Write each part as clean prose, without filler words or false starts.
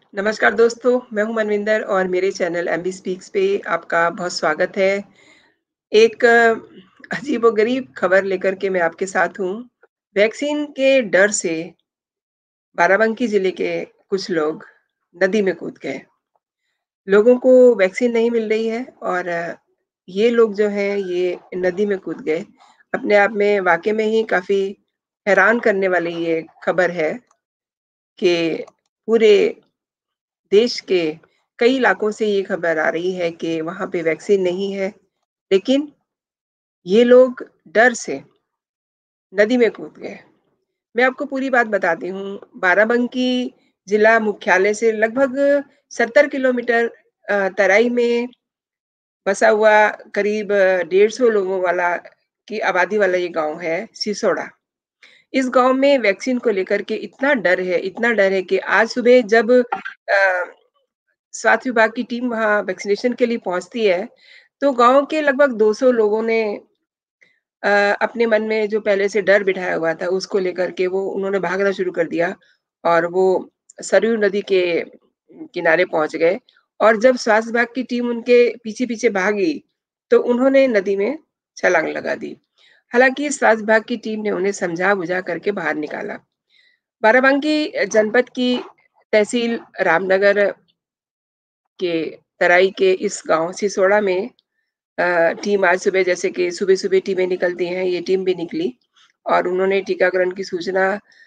नमस्कार दोस्तों, मैं हूँ मनविंदर और मेरे चैनल एमबी स्पीक्स पे आपका बहुत स्वागत है। एक अजीबो-गरीब खबर लेकर के मैं आपके साथ हूँ। वैक्सीन के डर से बाराबंकी जिले के कुछ लोग नदी में कूद गए। लोगों को वैक्सीन नहीं मिल रही है और ये लोग जो हैं ये नदी में कूद गए। अपने आप में वाक़ई में ही काफ़ी हैरान करने वाली ये खबर है कि पूरे देश के कई इलाकों से ये खबर आ रही है कि वहाँ पे वैक्सीन नहीं है, लेकिन ये लोग डर से नदी में कूद गए। मैं आपको पूरी बात बताती हूँ। बाराबंकी जिला मुख्यालय से लगभग 70 किलोमीटर तराई में बसा हुआ करीब 150 लोगों वाला की आबादी वाला ये गाँव है सिसोड़ा। इस गाँव में वैक्सीन को लेकर के इतना डर है कि आज सुबह जब स्वास्थ्य विभाग की टीम वहाँ वैक्सीनेशन के लिए पहुँचती है, तो गाँव के लगभग 200 लोगों ने अ, अपने मन में जो पहले से डर बिठाया हुआ था, उसको लेकर के वो उन्होंने भागना शुरू कर दिया और वो सरयू नदी के किनारे पहुँच गए और जब स्वास्थ्य विभाग की टीम उनके पीछे-पीछे भागी, तो उन्होंने नदी में छलांग लगा दी। हालाँकि स्वास्थ्य विभाग की टीम ने उन्हें समझा-बुझा करके बाहर निकाला। बाराबंकी जनपद की तहसील रामनगर के तराई के इस गाँव सिसोड़ा में टीम आज सुबह जैसे कि सुबह-सुबह टीमें निकलती हैं, ये टीम भी निकली और उन्होंने टीकाकरण की सूचना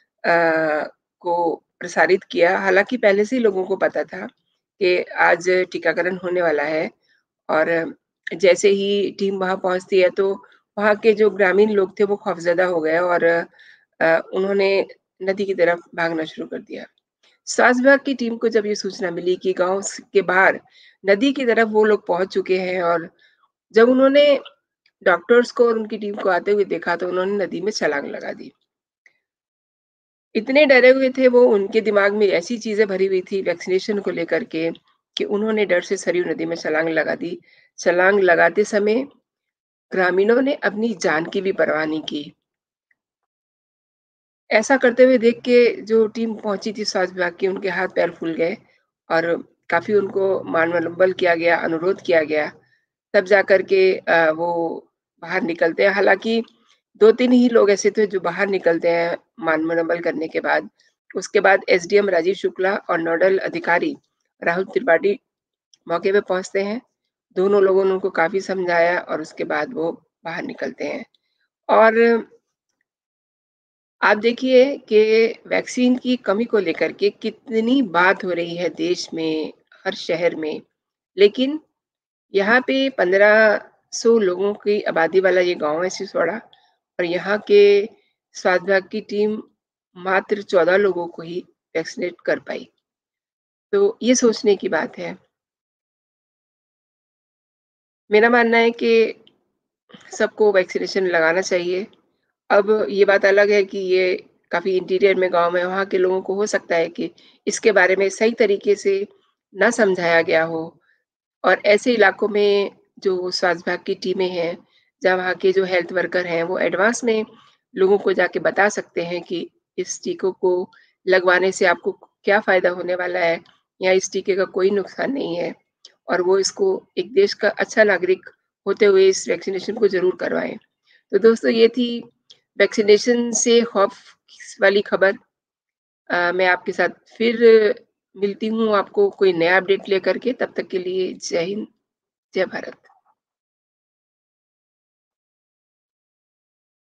को प्रसारित किया। हालाँकि पहले से ही लोगों को पता था कि आज टीकाकरण होने वाला है और जैसे ही टीम वहाँ पहुँचती है, तो वहाँ के जो ग्रामीण लोग थे, वो खौफ़ज़दा हो गए और उन्होंने नदी की तरफ भागना शुरू कर दिया। स्वास्थ्य विभाग की टीम को जब ये सूचना मिली कि गाँव के बाहर नदी की तरफ वो लोग पहुँच चुके हैं और जब उन्होंने डॉक्टर्स को और उनकी टीम को आते हुए देखा तो उन्होंने नदी में छलांग लगा दी। इतने डरे हुए थे वो, उनके दिमाग में ऐसी चीज़ें भरी हुई थी वैक्सीनेशन को लेकर के कि उन्होंने डर से सरयू नदी में छलांग लगा दी। छलांग लगाते समय ग्रामीणों ने अपनी जान की भी परवाह नहीं की। ऐसा करते हुए देख के जो टीम पहुँची थी स्वास्थ्य विभाग की, उनके हाथ-पैर फूल गए और काफ़ी उनको मान-वलंबल किया गया, अनुरोध किया गया। तब जाकर के वो बाहर निकलते हैं। हालाँकि 2-3 ही लोग ऐसे थे जो बाहर निकलते हैं मान-मनोबल करने के बाद। उसके बाद एसडीएम राजीव शुक्ला और नोडल अधिकारी राहुल त्रिपाठी मौके पे पहुँचते हैं। दोनों लोगों ने उनको काफ़ी समझाया और उसके बाद वो बाहर निकलते हैं। और आप देखिए कि वैक्सीन की कमी को लेकर के कितनी बात हो रही है देश में, हर शहर में। लेकिन यहाँ पे 1500 लोगों की आबादी वाला ये गाँव है सिसोड़ा और यहाँ के स्वास्थ्य विभाग की टीम मात्र 14 लोगों को ही वैक्सीनेट कर पाई। तो ये सोचने की बात है। मेरा मानना है कि सबको वैक्सीनेशन लगाना चाहिए। अब ये बात अलग है कि ये काफ़ी इंटीरियर में गाँव में वहाँ के लोगों को हो सकता है कि इसके बारे में सही तरीके से ना समझाया गया हो और ऐसे इलाकों में जो स्वास्थ्य विभाग की टीमें हैं, जहाँ वहाँ के जो हेल्थ वर्कर हैं, वो एडवांस में लोगों को जाके बता सकते हैं कि इस टीकों को लगवाने से आपको क्या फ़ायदा होने वाला है या इस टीके का कोई नुकसान नहीं है और वो इसको एक देश का अच्छा नागरिक होते हुए इस वैक्सीनेशन को ज़रूर करवाएँ। तो दोस्तों ये थी वैक्सीनेशन से खौफ वाली खबर। मैं आपके साथ फिर मिलती हूँ आपको कोई नया अपडेट लेकर के, तब तक के लिए जय हिंद, जय भारत।